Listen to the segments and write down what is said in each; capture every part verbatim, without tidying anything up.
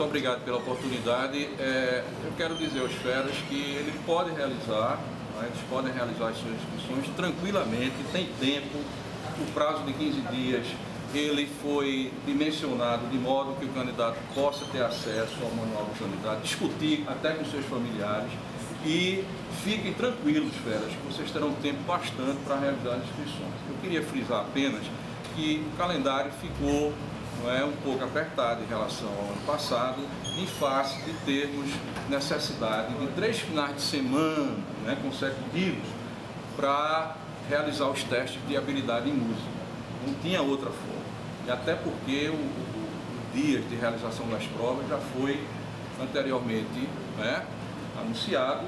muito obrigado pela oportunidade. É, eu quero dizer aos feras que eles podem realizar, né, eles podem realizar as suas inscrições tranquilamente, tem tempo, o prazo de quinze dias ele foi dimensionado de modo que o candidato possa ter acesso ao manual do candidato, discutir até com seus familiares e fiquem tranquilos, feras, que vocês terão tempo bastante para realizar as inscrições. Eu queria frisar apenas que o calendário ficou não é, um pouco apertado em relação ao ano passado, em face de termos necessidade de três finais de semana né, consecutivos para realizar os testes de habilidade em música. Não tinha outra forma. E até porque o, o, o dia de realização das provas já foi anteriormente né, anunciado,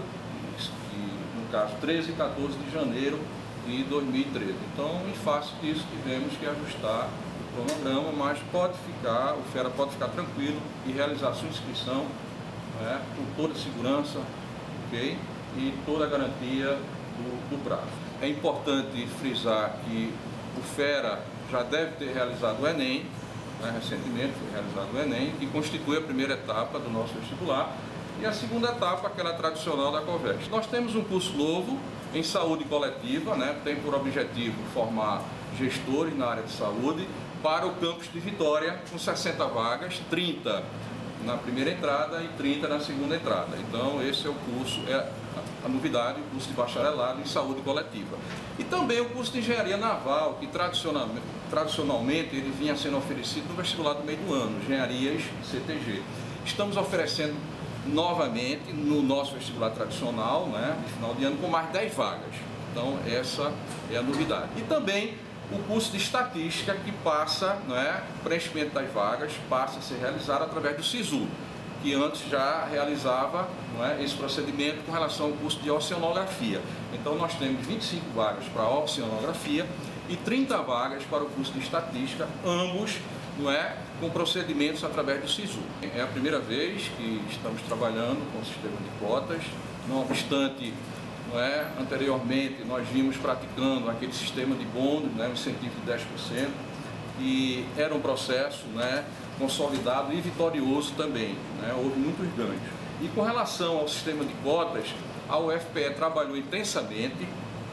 e, no caso treze e quatorze de janeiro de dois mil e treze. Então, em face disso, tivemos que ajustar o cronograma, mas pode ficar, o fera pode ficar tranquilo e realizar a sua inscrição né, com toda a segurança, okay, e toda a garantia do, do prazo. É importante frisar que o fera já deve ter realizado o Enem, né, recentemente foi realizado o Enem, que constitui a primeira etapa do nosso vestibular, e a segunda etapa, aquela tradicional da COVEST. Nós temos um curso novo em saúde coletiva, né, tem por objetivo formar gestores na área de saúde para o campus de Vitória, com sessenta vagas, trinta na primeira entrada e trinta na segunda entrada. Então esse é o curso, é a novidade, o curso de bacharelado em saúde coletiva. E também o curso de engenharia naval, que tradicionalmente, tradicionalmente ele vinha sendo oferecido no vestibular do meio do ano, engenharias C T G. Estamos oferecendo novamente no nosso vestibular tradicional, né, de final de ano, com mais dez vagas. Então essa é a novidade. E também o curso de estatística que passa, né, o preenchimento das vagas passa a ser realizado através do SISU, que antes já realizava não é, esse procedimento com relação ao curso de oceanografia. Então nós temos vinte e cinco vagas para a oceanografia e trinta vagas para o curso de estatística, ambos não é, com procedimentos através do SISU. É a primeira vez que estamos trabalhando com o sistema de cotas, não obstante, não é, anteriormente nós vimos praticando aquele sistema de bônus, né, um incentivo de dez por cento, e era um processo né, consolidado e vitorioso também, né, houve muitos ganhos. E com relação ao sistema de cotas, a U F P E trabalhou intensamente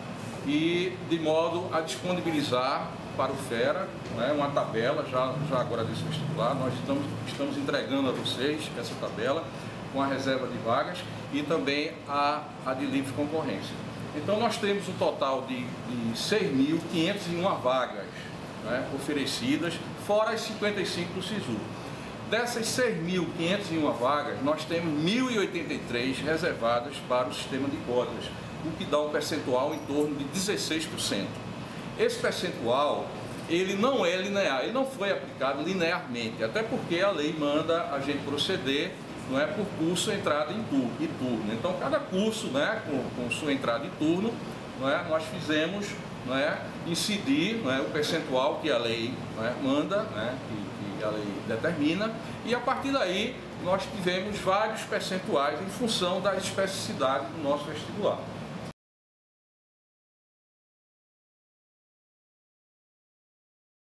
e de modo a disponibilizar para o fera né, uma tabela, já, já agora desse vestibular, nós estamos, estamos entregando a vocês essa tabela com a reserva de vagas e também a, a de livre concorrência. Então nós temos um total de, de seis mil quinhentas e uma vagas né, oferecidas, fora as cinquenta e cinco do SISU. Dessas seis mil quinhentas e uma vagas, nós temos mil e oitenta e três reservadas para o sistema de cotas, o que dá um percentual em torno de dezesseis por cento. Esse percentual, ele não é linear, ele não foi aplicado linearmente, até porque a lei manda a gente proceder não é, por curso, entrada em turno, e turno. Então, cada curso né, com, com sua entrada e turno, não é, nós fizemos não é, incidir não é, o percentual que a lei não é, manda, né, que, que a lei determina, e a partir daí nós tivemos vários percentuais em função da especificidade do nosso vestibular.